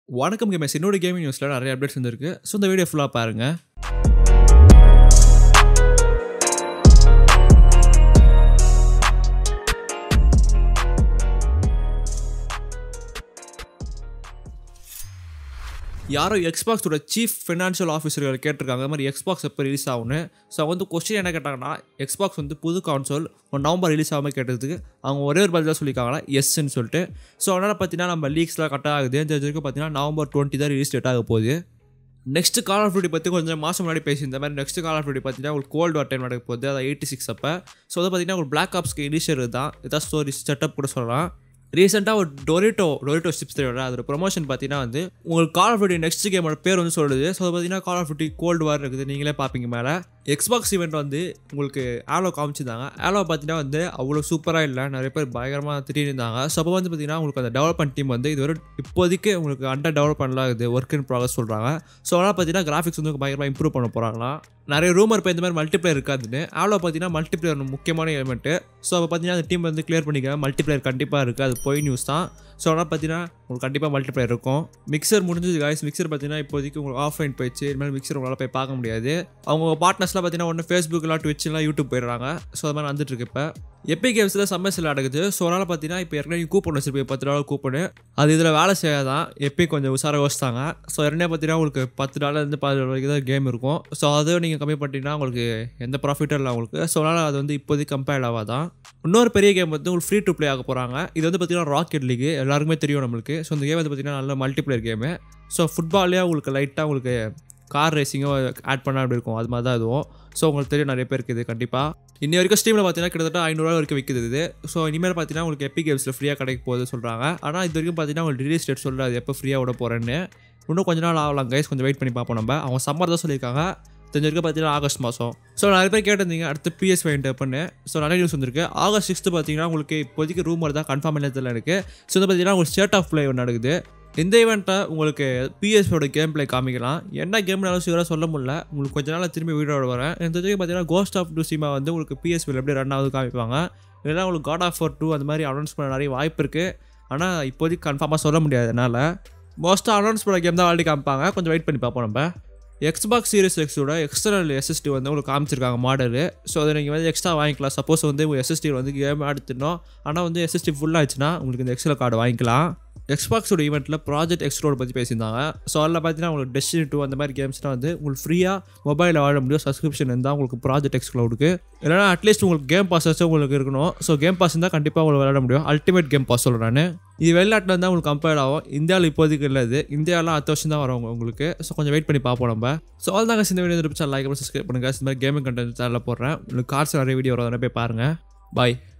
வணக்கம் கேமர்ஸ், என்னோட கேமிங் நியூஸில் நிறைய அப்டேட்ஸ் வந்துருக்கு. ஸோ இந்த வீடியோ ஃபுல்லாக பாருங்கள். யாரோ எக்ஸ்பாக்ஸோட சீஃப் ஃபினான்ஷியல் ஆஃபீஸர்கள் கேட்டிருக்காங்க இந்த மாதிரி எக்ஸ்பாக்ஸ் எப்போ ரிலீஸ் ஆகும்னு. ஸோ வந்து கொஸ்டின் என்ன கேட்டாங்கன்னா, எக்ஸ்பாக்ஸ் வந்து புது கான்சோல் நவம்பர் ரிலீஸ் ஆகாமல் கேட்டதுக்கு அவங்க ஒரே ஒரு பதில் தான் சொல்லியிருக்காங்களா, எஸ்ன்னு சொல்லிட்டு. ஸோ அதனால் பார்த்தீங்கன்னா நம்ம லீக்ஸ்லாம் கட் ஆகுது. தெரிஞ்சிருக்கு பார்த்தீங்கன்னா நவம்பர் 20 தான் ரிலீஸ் டேட் ஆக போகுது. நெக்ஸ்ட் கால் ஆஃப் டியூட்டி பற்றி கொஞ்சம் மாதம் முன்னாடி பேசியிருந்த மாதிரி நெக்ஸ்ட் கால் ஆஃப் டியூட்டி பார்த்தீங்கன்னா உங்களுக்கு கோல்டு வார் டைம் நடக்க போகுது. அதாவது 86 அப்போ. ஸோ அதை பார்த்தீங்கன்னா ஒரு பிளாக் ஆப்ஸ்க்கு இனிஷியல் தான் இதான் ஸ்டோரி செட்டப் கூட சொல்லலாம். ரீசெண்டாக ஒரு டொரிட்டோ சிப்ஸ் தெரியும், அதோட ப்ரொமோஷன் பார்த்தீங்கன்னா வந்து உங்களுக்கு கால் ஆஃப் டியூட்டி நெக்ஸ்ட் கேமோட பேர் வந்து சொல்லுது. ஸோ அது பார்த்தீங்கன்னா call of duty cold war இருக்குது, நீங்களே பார்ப்பீங்க மேலே. எக்ஸ்பாக்ஸ் ஈவெண்ட் வந்து உங்களுக்கு ஆலோ காமிச்சிருந்தாங்க. ஆலோ பார்த்தீங்கன்னா வந்து அவ்வளோ சூப்பராக இல்லை, நிறைய பேர் பயங்கரமாக திட்டிருந்தாங்க. ஸோ அப்போ வந்து பார்த்தீங்கன்னா உங்களுக்கு அந்த டெவலப்மெண்ட் டீம் வந்து இது ஒரு இப்போதைக்கு உங்களுக்கு அண்டர் டெவலப்மெண்ட்லாம் இருக்குது, ஒர்க் இன் ப்ராக்ரஸ் சொல்கிறாங்க. ஸோ அதனால் பார்த்தீங்கன்னா கிராஃபிக்ஸ் வந்து பயங்கரமாக இம்ப்ரூவ் பண்ண போகிறாங்களா. நிறைய ரூமர் இப்போ இந்த மாதிரி மல்டிப்ளேயர் இருக்காதுன்னு. ஆலோ பார்த்தீங்கன்னா மல்டிப்ளேயர் முக்கியமான எலிமெண்ட்டு. ஸோ அப்போ பார்த்தீங்கன்னா அந்த டீம் வந்து கிளியர் பண்ணிக்கலாம், மல்டிப்ளேயர் கண்டிப்பாக இருக்குது, அது போய் நியூஸ் தான். ஸோ அதனால் பார்த்தீங்கன்னா உங்களுக்கு கண்டிப்பாக மல்டிப்ளேயர் இருக்கும். மிக்சர் முடிஞ்சது காய்ஸ். மிக்சர் பார்த்தீங்கன்னா இப்போதைக்கு உங்களுக்கு ஆஃப்லைன் போயிடுச்சு, இனிமேல் மிக்சர் உங்களால் போய் பார்க்க முடியாது. அவங்க பார்ட்னர்ஸ்லாம் பார்த்தீங்கன்னா ஒன்று ஃபேஸ்புக்கெலாம் ட்விட்ச்லாம் யூடியூப் போயிடுறாங்க. ஸோ அது மாதிரி வந்துட்டு இருக்கு. இப்போ எபிக் கேம்ஸில் சம்மர்ஸில் நடக்குது. ஸோ அதனால் பார்த்தீங்கன்னா இப்போ ஏற்கனவே கூப்பன் வச்சிருப்பீங்க, $10 கூப்பனு. அது இதில் வேலை செய்யாதான் எபிக் கொஞ்சம் உசாராக யோசித்தாங்க. ஸோ ஏற்கனவே பார்த்தீங்கன்னா உங்களுக்கு $10 $15 வரைக்கும் தான் கேம் இருக்கும். ஸோ அதை நீங்கள் கம்மி பண்ணிட்டீங்கன்னா உங்களுக்கு எந்த ப்ராஃபிட்டும் இல்லை உங்களுக்கு. ஸோ அதனால் அது வந்து இப்போதைக்கு கம்பேர் ஆகாதான். இன்னொரு பெரிய கேம் வந்து உங்களுக்கு ஃப்ரீ டு ப்ளே ஆக போகிறாங்க. இது வந்து பார்த்தீங்கன்னா ராக்கெட் லீக், எல்லாருக்குமே தெரியும் நம்மளுக்கு. ஸோ இந்த கேம் வந்து பார்த்தீங்கன்னா நல்ல மல்டிப்ளேயர் கேமு. ஸோ ஃபுட்பால்லேயே உங்களுக்கு லைட்டாக உங்களுக்கு கார் ரேசிங்கோ ஆட் பண்ணால் அப்படி இருக்கும், அது மாதிரி தான் இதுவும். ஸோ உங்களுக்கு தெரியும் நிறைய பேருக்கு இது கண்டிப்பாக. இன்னி வரைக்கும் ஸ்டீமில் பார்த்தீங்கன்னா கிட்டத்தட்ட $500 வரைக்கும் விற்குது இது. ஸோ இனிமேல் பார்த்தீங்கன்னா உங்களுக்கு எபிக் கேம்ஸில் ஃப்ரீயாக கிடைக்க போகுது சொல்கிறாங்க. ஆனால் இது வரைக்கும் பார்த்தீங்கன்னா உங்களுக்கு ரிலீஸ் டேட் சொல்லல, அது எப்போ ஃப்ரீயாக விட போகிறேன்னு. இன்னும் கொஞ்ச நாள் ஆகலாம் கைஸ், கொஞ்சம் வெயிட் பண்ணி பார்ப்போம் நம்ம. அவங்க சம்மர் தான் சொல்லியிருக்காங்க, தெரிஞ்சிருக்கு பார்த்தீங்கன்னா ஆகஸ்ட் மாதம். ஸோ நிறைய பேர் கேட்டிருந்தீங்க அடுத்து PS5 பண்ணு. ஸோ நிறைய நியூஸ் வந்துருக்கு. ஆகஸ்ட் 6 பார்த்தீங்கன்னா உங்களுக்கு இப்போதைக்கு ரூமர் தான், கன்ஃபார்ம் இல்லத்தில் இருக்குது. ஸோ இது பார்த்தீங்கன்னா உங்களுக்கு ஸ்டேட் ஆஃப் பிளே நடக்குது. இந்த ஈவெண்ட்டை உங்களுக்கு PS5 கேம் பிளே காமிக்கலாம். என்ன கேம்னாலும் சீக்கிரம் சொல்ல முடியல, உங்களுக்கு கொஞ்ச நாள் திரும்பி வீடியோட வரேன். இந்த பார்த்தீங்கன்னா கோஸ்ட் ஆஃப் டுசிமா வந்து உங்களுக்கு PS5 எப்படி ரன் ஆகுது காமிப்பாங்க. இல்லைனா உங்களுக்கு God of War 2 அந்த மாதிரி அனௌன்ஸ் பண்ண நிறைய வாய்ப்பு இருக்குது. ஆனால் இப்போதைக்கு கன்ஃபார்மாக சொல்ல முடியாது. அதனால் மோஸ்ட்டாக அனௌன்ஸ் பண்ண கேம் தான் ஆல்ரெடி காமிப்பாங்க, கொஞ்சம் வெயிட் பண்ணி பார்ப்போம் நம்ம. எக்ஸ்பாக்ஸ் சீரிஸ் எக்ஸோட எக்ஸ்டர்னல் SSD வந்து உங்களுக்கு காமிச்சிருக்காங்க மாடலு. ஸோ அதை நீங்கள் வந்து எக்ஸ்ட்ரா வாங்கிக்கலாம். சப்போஸ் வந்து உங்கள் SSD வந்து கேம் எடுத்துனோம், ஆனால் வந்து SSD ஃபுல்லாகிடுச்சுன்னா உங்களுக்கு இந்த எக்ஸ்எல் கார்டு வாங்கிக்கலாம். எக்ஸ்பாக்ஸோட ஈவெண்ட்டில் ப்ராஜெக்ட் எக்ஸ்க்ளோட பற்றி பேசியிருந்தாங்க. ஸோ அதில் பார்த்தீங்கன்னா உங்களுக்கு Destiny 2 அந்த மாதிரி கேம்ஸ்லாம் வந்து உங்களுக்கு ஃப்ரீயாக மொபைலில் வாழ முடியும். சப்ஸ்கிரிப்ஷன் இருந்தால் உங்களுக்கு ப்ராஜெக்ட் எக்ஸ்க்ளோடுக்கு. இல்லைனா அட்லீஸ்ட் உங்களுக்கு கேம் பாஸாச்சும் உங்களுக்கு இருக்கணும். ஸோ கேம் பாஸ் இருந்தால் கண்டிப்பாக உங்களுக்கு விளையாட முடியும். அல்டிமேட் கேம் பாஸ் சொல்கிறேன் நான். இது வெளிநாட்டில் இருந்தால் உங்களுக்கு கம்பேர் ஆகும், இந்தியாவில் இப்போதைக்கு இல்லை. இது இந்தியாவில் அடுத்த வருஷம் தான் வரவங்க உங்களுக்கு. ஸோ கொஞ்சம் வெயிட் பண்ணி பார்ப்போம் நம்ம. ஸோ அவ்வளோ தாங்க இந்த வீடியோ இருந்துச்சு. லைக் பண்ணி சப்ஸ்கிரைப் பண்ணுங்கள். இந்த மாதிரி கேமிங் கண்டென்ட் சேனலில் போடுறேன். உங்களுக்கு கார்ஸ் நிறைய வீடியோ வர போய் பாருங்கள். பாய்.